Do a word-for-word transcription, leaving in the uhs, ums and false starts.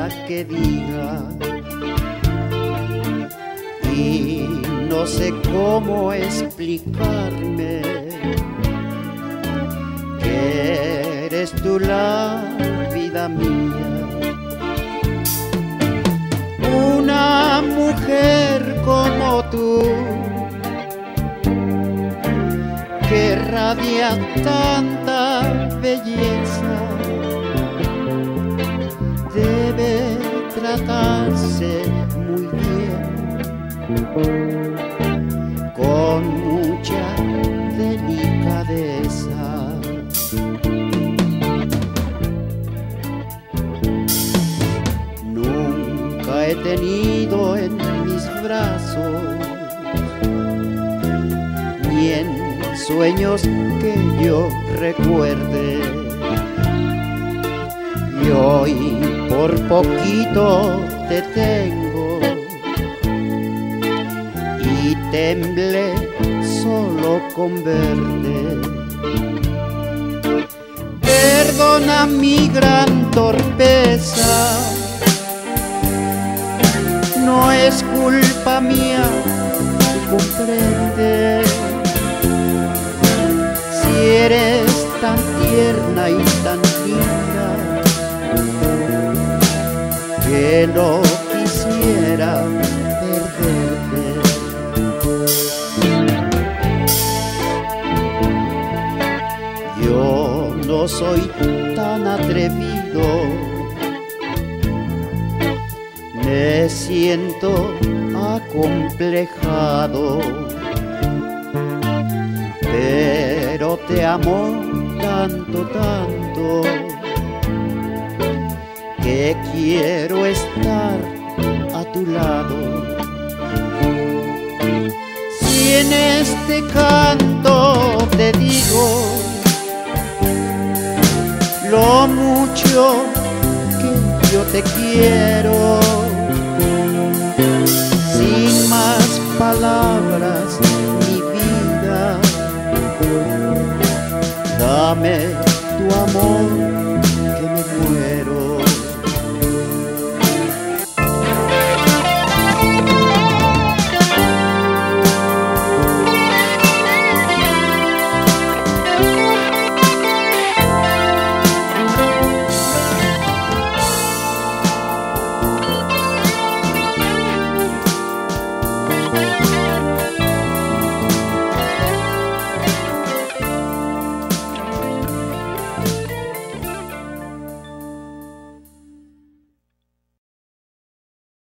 nada que diga y no sé cómo explicarme que eres tú la vida mía. Una mujer como tú que radia tanta belleza debe tratarse muy bien, con mucha delicadeza. Nunca he tenido en mis brazos ni en sueños que yo recuerde, y hoy por poquito te tengo y temblé solo con verte. Perdona mi gran torpeza, no es culpa mía, tú comprendes. Si eres tan tierna y tan linda que no quisiera perderte. Yo no soy tan atrevido, me siento acomplejado, pero te amo tanto, tanto, que quiero estar a tu lado. Si en este canto te digo lo mucho que yo te quiero, sin más palabras, mi vida, dame tu amor